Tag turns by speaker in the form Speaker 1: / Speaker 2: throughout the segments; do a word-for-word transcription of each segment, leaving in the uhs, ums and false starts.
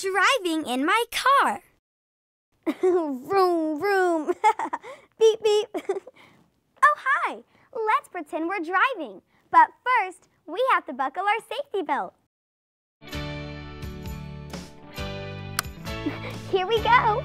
Speaker 1: driving in my car. Vroom, vroom. Beep, beep. Oh, hi. Let's pretend we're driving. But first, we have to buckle our safety belt. Here we go.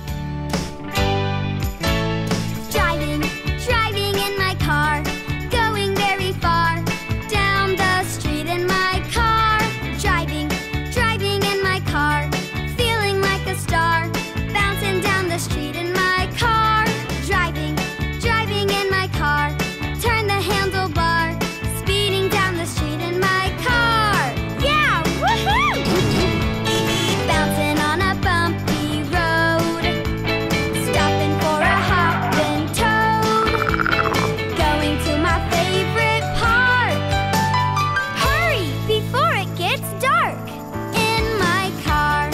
Speaker 1: Driving, driving in my car, going very far, down the street in my car. Driving, driving in my car, feeling like a star, bouncing down the street in my car. Driving, driving in my car, turn the handlebar, speeding down the street in my car. Yeah, woohoo! Bouncing on a bumpy road, stopping for a hopping toad, going to my favorite park. Hurry before it gets dark. In my car,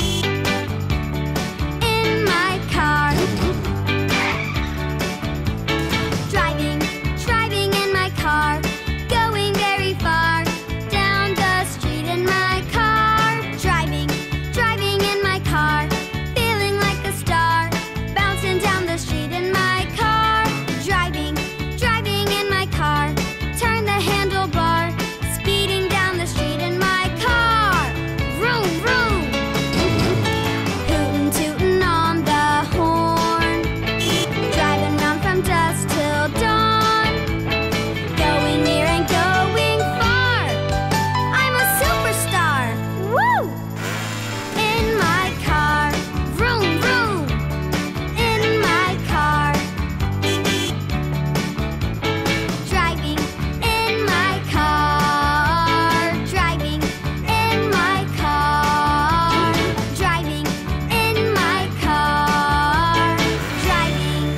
Speaker 1: in my car. Driving, driving in my car, going very far, down the street in my car. Driving, driving in my car, feeling like a star, bouncing down the street in my car. Driving, driving in my car, turn the handlebar, speeding down the street in my car. Vroom, vroom. Hootin' tootin' on the horn, driving round from dusk till dawn, going near and going far. I'm a superstar. Woo! In my car, vroom, vroom. In my car. Driving in my car. Driving in my car. Driving in my car. Driving.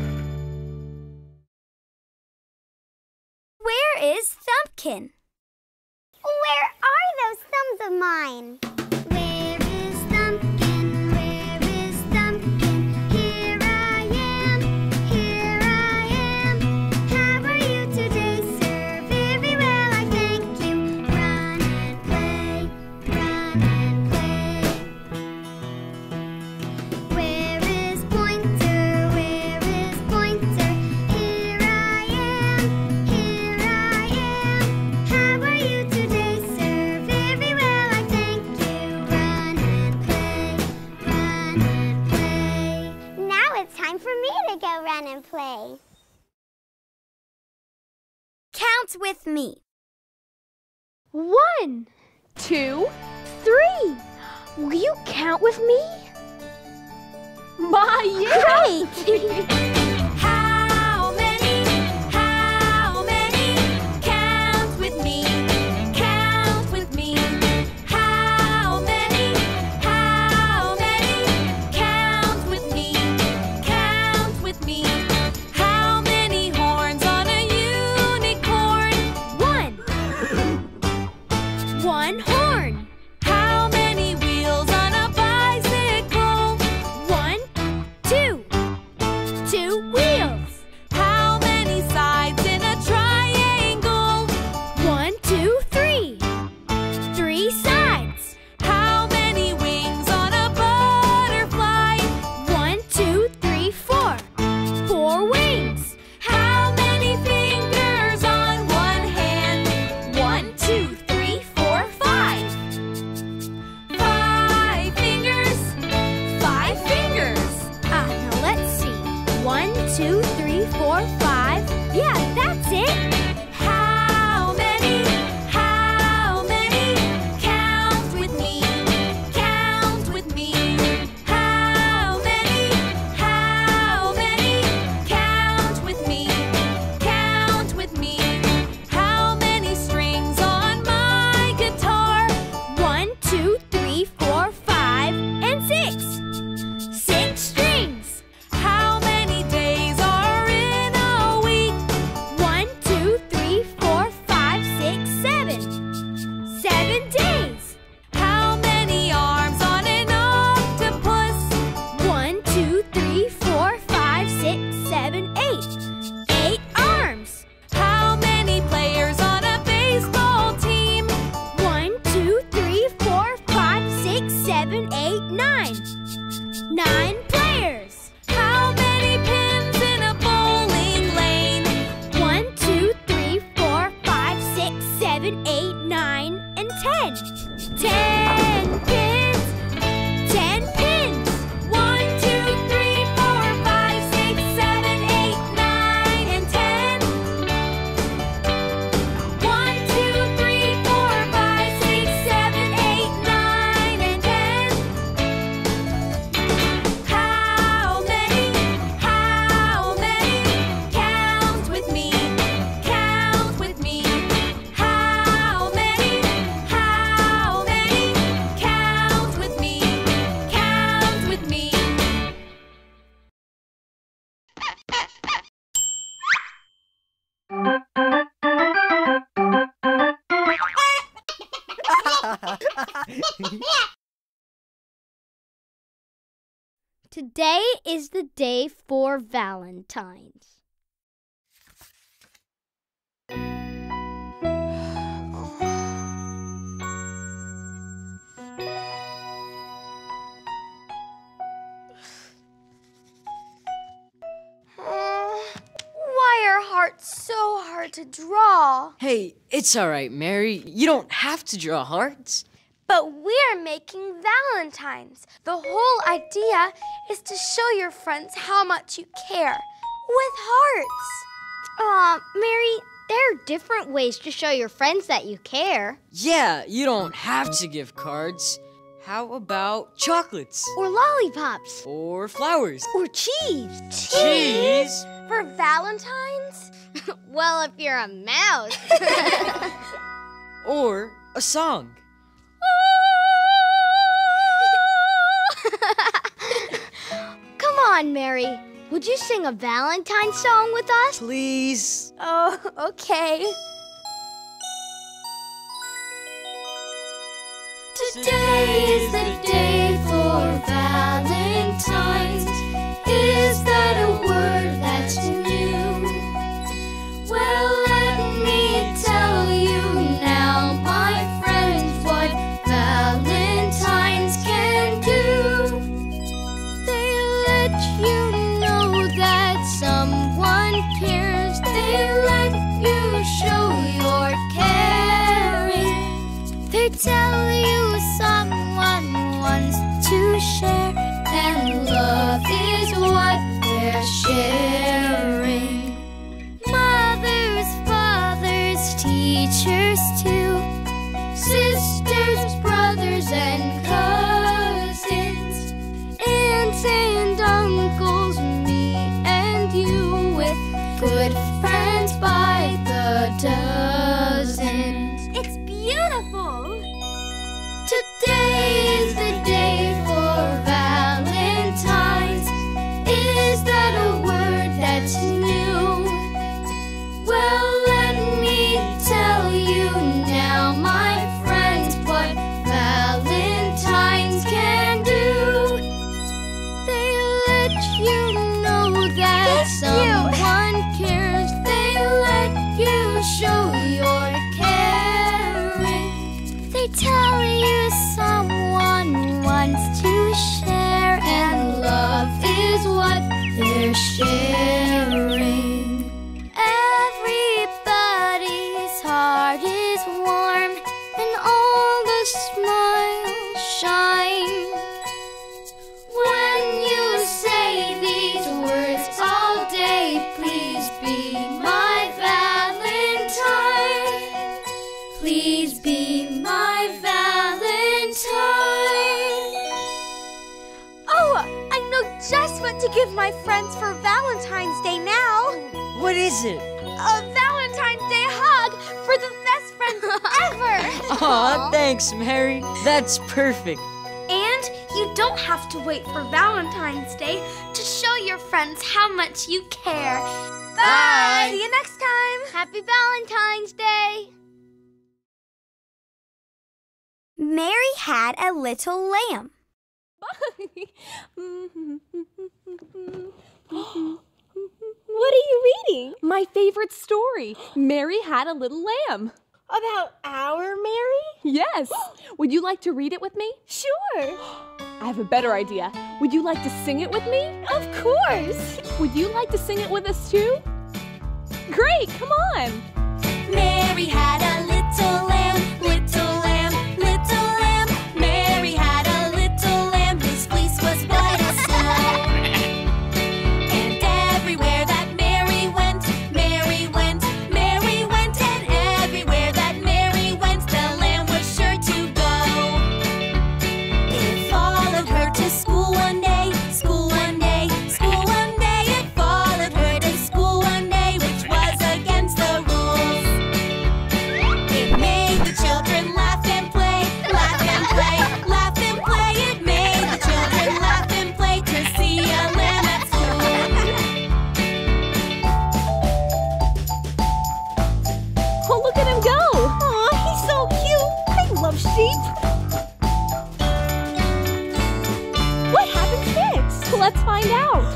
Speaker 1: Where is Thumpkin? Where are those thumbs of mine? Where is Thumpkin? Where is Thumpkin? Here I am, here I am. How are you today, sir? Very well, I thank you. Run and play, run and play. Where is Pointer? Where is Pointer? Here I am, here I am. How are you today, sir? Very well, I thank you. Run and play, run and play. Now it's time for me to go run and play. Count with me.
Speaker 2: One, two, three. Will you count with me? My, yeah!
Speaker 1: Great! How many? How many? Count with me. Count with me. How many? How many? Count with me. Count with me. How many horns on a unicorn? One. One horn. How many wheels on a bicycle? One, two. Two wheels. How many sides in a triangle? One, two, three. Three sides. How many wings on a butterfly? One, two, three, four. Four wings. How many fingers on one hand? One, two, three, four, five. Nine players. How many pins in a bowling lane? One, two, three, four, five, six, seven, eight, nine, and ten. Ten pins. Ten pins. One, two, three, four, five, six, seven, eight, nine, and ten. One, two, three, four, five, six, seven, eight, nine, and ten. How many? How many? Count with me. Count with me. How many? How many? Count with me. Count with me.
Speaker 2: Today is the day for Valentine's.
Speaker 3: Why are hearts so hard to draw?
Speaker 4: Hey, it's all right, Mary. You don't have to draw hearts.
Speaker 3: But we're making Valentines. The whole idea is to show your friends how much you care with hearts.
Speaker 2: Aw, Mary, there are different ways to show your friends that you care.
Speaker 4: Yeah, you don't have to give cards. How about chocolates?
Speaker 2: Or lollipops.
Speaker 4: Or flowers?
Speaker 2: Or cheese.
Speaker 4: Cheese?
Speaker 3: For Valentines?
Speaker 2: Well, if you're a mouse.
Speaker 4: Or a song?
Speaker 2: Come on, Mary. Would you sing a Valentine song with us?
Speaker 4: Please?
Speaker 3: Oh, okay.
Speaker 1: Today is the day for Valentine's. Is that a word that's new? Well, let me tell you now, my friends, what Valentines can do. They let you know that someone cares. They let you show your caring. They tell you someone wants to share, and love is what they're sharing. Mothers, fathers, teachers too, sisters, brothers, and cousins, aunts and uncles, me and you, with good friends by the dozens. It's beautiful! Today is the day for Valentine's. Is that a word that's new? Well, let me tell you now, my friends, what Valentines can do. They let you know that someone cares. They let you show your caring. They tell you someone wants to share, and love is what they're sharing. Everybody's heart is warm, and all the smiles shine. When you say these words all day, please be my Valentine. Please be my Valentine.
Speaker 3: Oh, I know just what to give my friends for Valentine's Day now.
Speaker 4: What is it?
Speaker 3: A Valentine's Day hug for the best friends ever.
Speaker 4: Aw, thanks, Mary. That's perfect.
Speaker 3: And you don't have to wait for Valentine's Day to show your friends how much you care. Bye! See you next time!
Speaker 2: Happy Valentine's Day!
Speaker 3: Mary had a little lamb.
Speaker 5: What are you reading? My favorite story, Mary Had a Little Lamb.
Speaker 3: About our Mary?
Speaker 5: Yes. Would you like to read it with me?
Speaker 3: Sure.
Speaker 5: I have a better idea. Would you like to sing it with me?
Speaker 2: Of course!
Speaker 5: Would you like to sing it with us too? Great, come on!
Speaker 1: Mary had a little lamb, little lamb, little lamb. Mary had a little lamb whose fleece was white as snow. And everywhere that Mary went, Mary went, Mary went. And everywhere that Mary went, the lamb was sure to go. It followed her to school one day, school one day, school one day. It followed her to school one day, which was against the rules. It made the children laugh and play, laugh and play, laugh and play. It made the children laugh and play to see a lamb at school.
Speaker 5: Oh, look at him go!
Speaker 2: Aw, he's so cute! I love sheep!
Speaker 5: What happens next? Let's find out.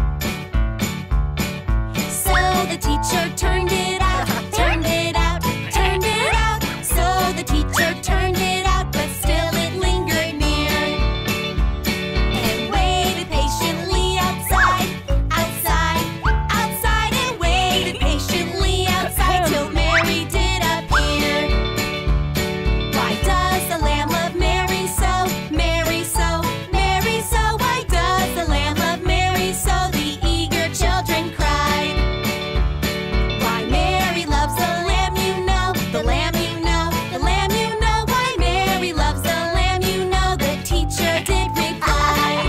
Speaker 1: So the teacher turned it out, turned it out, turned it out. So the teacher turned it out, but still it lingered near. And waited patiently outside, outside, outside. And waited patiently outside till Mary did appear. Why does the lamb love Mary so, Mary so, Mary so? Why does the lamb love Mary so? The eager children cried. Why Mary loves the lamb, you know, the lamb, you know, the lamb, you know. Why Mary loves the lamb, you know, the teacher did reply.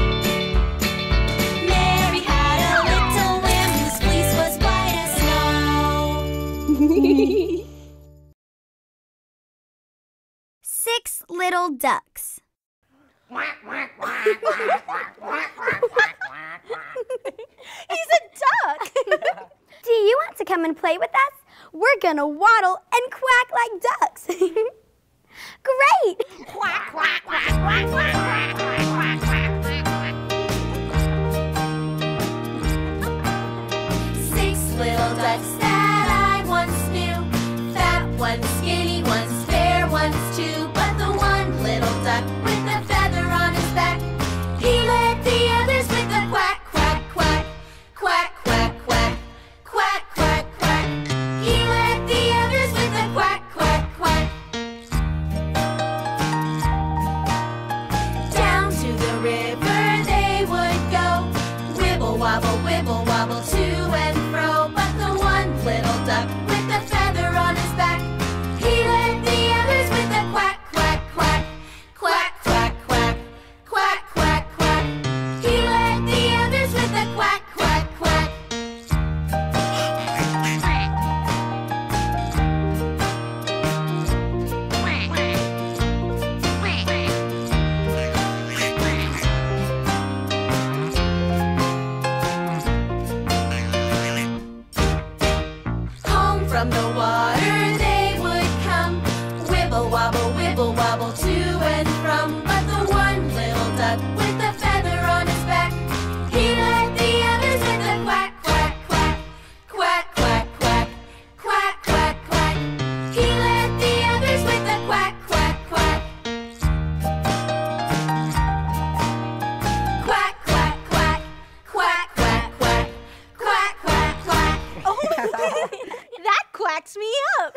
Speaker 1: Mary had a little lamb whose fleece was white as snow.
Speaker 3: Six little ducks.
Speaker 2: He's a duck!
Speaker 3: Do you want to come and play with us? We're gonna waddle and quack like ducks. Great! Quack, quack, quack, quack, quack, quack, quack, quack, quack.
Speaker 1: Six little ducks that I once knew. Fat one's skinny, one's fair, one's two. But the one little duck with a feather on his back, he led the others with a quack, quack, quack, quack, quack, quack, quack, quack, quack. He led the others with a quack, quack, quack. Down to the river they would go, wibble wobble, wibble wobble to and fro. But the one little duck with the feather on his back, he led the others with a quack, quack, quack, quack, quack, quack, quack, quack, quack. He led the others with a quack, quack, quack. Home from the water they would come, wibble wobble, wibble wobble to and from. But the one little duck with the feather on his back, he led the others with a quack, quack, quack, quack, quack, quack, quack, quack, quack. He led the others with a quack, quack, quack. Quack, quack, quack, quack, quack, quack, quack, quack, quack.
Speaker 2: Oh, that quacks me up!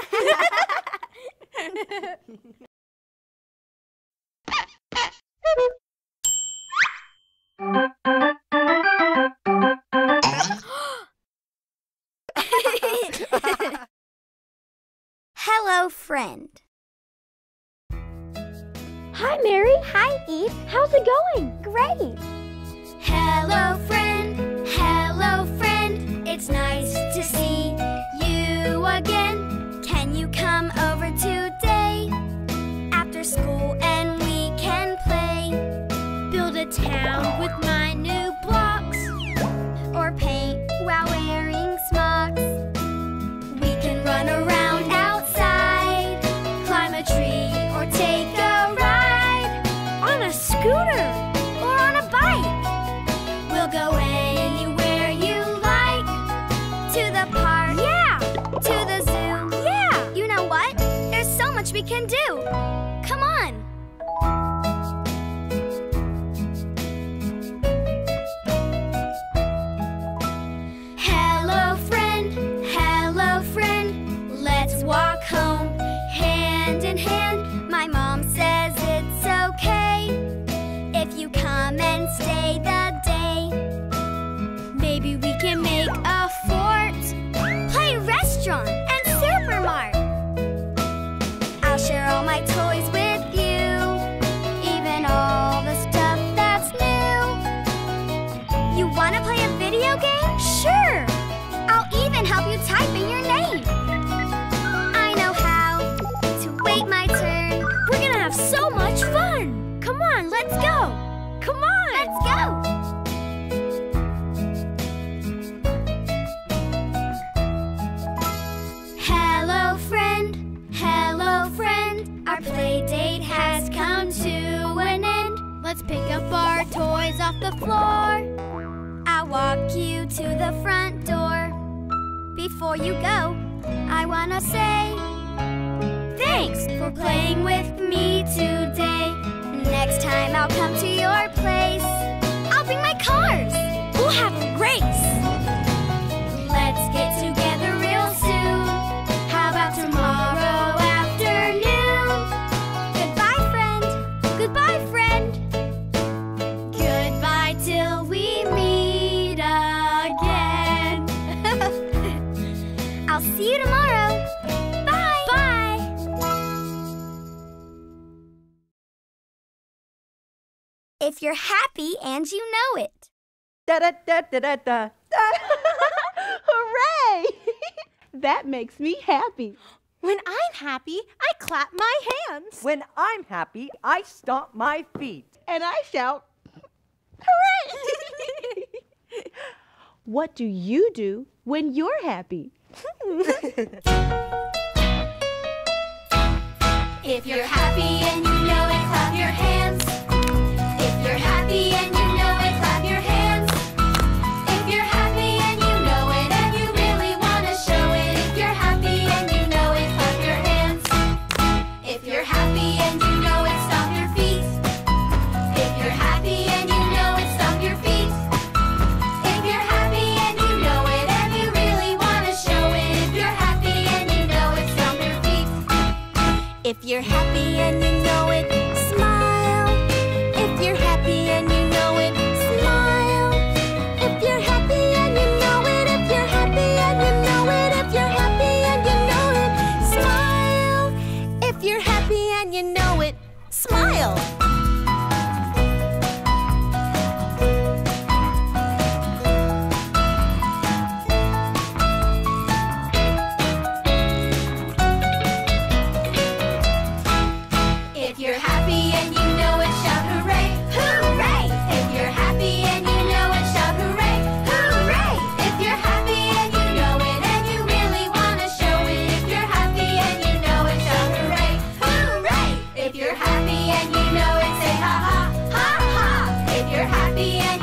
Speaker 3: Hello, friend.
Speaker 2: Hi, Mary.
Speaker 3: Hi, Eve.
Speaker 2: How's it going?
Speaker 3: Great. Hello, friend. Hello, friend. It's nice to see you again. Can you come over today after school and we can play? Build a town with my new blocks or paint while wearing smocks. We can run around outside, climb a tree or take a ride on a scooter or on a bike. We'll go Let's go! Hello, friend. Hello, friend. Our play date has come to an end.
Speaker 2: Let's pick up our toys off the floor.
Speaker 3: I'll walk you to the front door. Before you go, I wanna say thanks for playing with me today. Next time I'll come to your place. I'll bring my cars. We'll have a race. Let's get together real soon. How about tomorrow afternoon? Goodbye, friend. Goodbye, friend. Goodbye till we meet again. I'll see you tomorrow. Bye. Bye. If you're happy and you know it.
Speaker 6: Da da da da da da. Hooray! That makes me happy.
Speaker 5: When I'm happy, I clap my hands.
Speaker 7: When I'm happy, I stomp my feet.
Speaker 6: And I shout, hooray! What do you do when you're happy?
Speaker 3: If you're happy and you know it, clap your hands. If you're happy and you know it, clap your hands. If you're happy and you know it and you really want to show it. If you're happy and you know it, clap your hands. If you're happy and you know it, stomp your feet. If you're happy and you know it, stomp your feet. If you're happy and you know it and you really want to show it. If you're happy and you know it, stomp your feet. If you're happy and you know it, smile. If you're happy and you know it, smile. If you're happy and you know it, if you're happy and you know it, if you're happy and you know it, smile. If you're happy and you know it, smile. If you're happy and you know it, shout hooray, hooray! If you're happy and you know it, shout hooray, hooray! If you're happy and you know it and you really want to show it. If you're happy and you know it, shout hooray, hooray! If you're happy and you know it, say ha ha, ha ha! If you're happy and